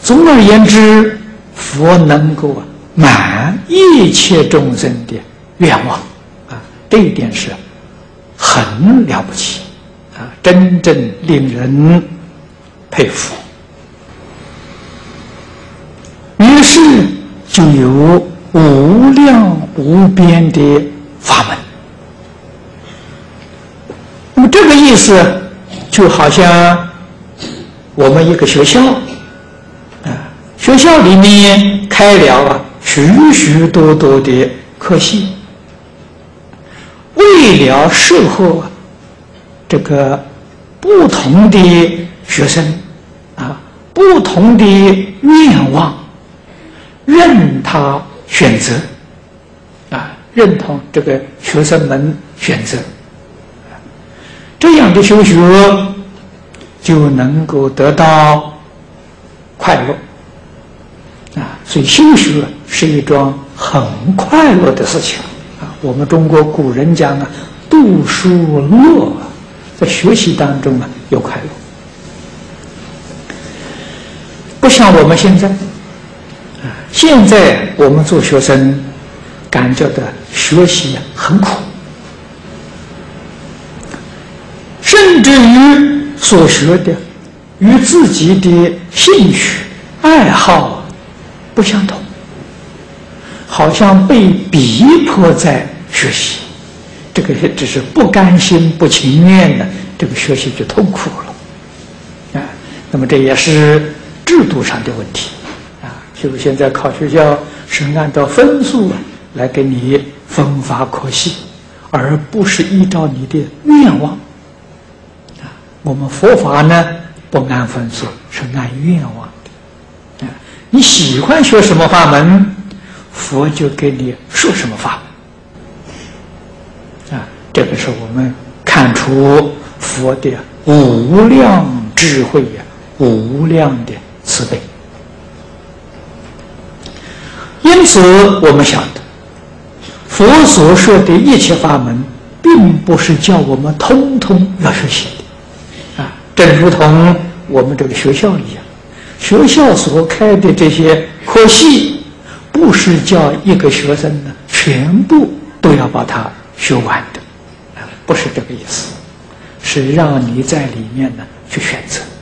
总而言之，佛能够满一切众生的愿望啊，这一点是很了不起啊，真正令人佩服。于是就有无量无边的法门。那么这个意思就好像我们一个学校学校里面开了许许多多的科系，为了适合这个不同的学生不同的愿望，任他选择认同这个学生们选择，这样的修学就能够得到快乐所以修学是一桩很快乐的事情我们中国古人讲读书乐，在学习当中有快乐，不像我们现在现在我们做学生感觉到学习很苦，甚至于所学的与自己的兴趣爱好不相同，好像被逼迫在学习，这个只是不甘心不情愿的，这个学习就痛苦了那么这也是制度上的问题譬如现在考学校是按照分数来给你分发科系，而不是依照你的愿望我们佛法呢不按分数，是按愿望的你喜欢学什么法门，佛就给你说什么法门这个是我们看出佛的无量智慧无量的慈悲。因此我们晓得佛所说的一切法门并不是叫我们通通要学习的正如同我们这个学校一样，学校所开的这些科系不是叫一个学生呢全部都要把它学完的不是这个意思，是让你在里面呢去选择